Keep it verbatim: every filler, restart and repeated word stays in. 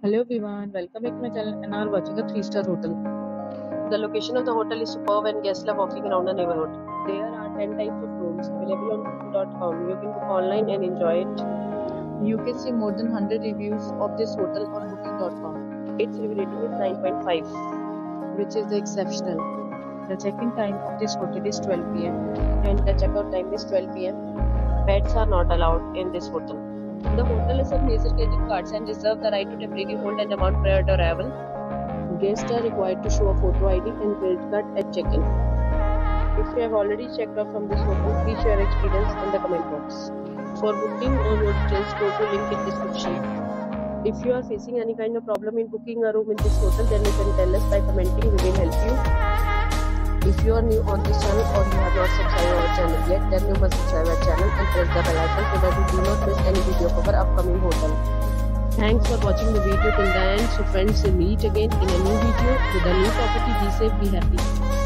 Hello everyone, welcome back to my channel and are watching a three star hotel. The location of the hotel is superb and guests love walking around the neighborhood. There are ten types of rooms available on booking dot com. You can book online and enjoy it. You can see more than one hundred reviews of this hotel on booking dot com, Its review rating is nine point five. which is the exceptional. The check-in time of this hotel is twelve p m And the checkout time is twelve p m Pets are not allowed in this hotel. The hotel accepts major credit cards and reserves the right to temporarily hold an amount prior to arrival. Guests are required to show a photo I D and credit card at check-in. If you have already checked out from this hotel, please share your experience in the comment box. For booking or more details, go to link in description. If you are facing any kind of problem in booking a room in this hotel, then you can tell us by commenting. We will help you. If you are new on this channel or you have not subscribed our channel yet, then you must subscribe our channel and press the bell icon so that you do not miss any video of our upcoming hotel. Thanks for watching the video till the end. So friends, we'll meet again in a new video with a new property. Be safe, be happy.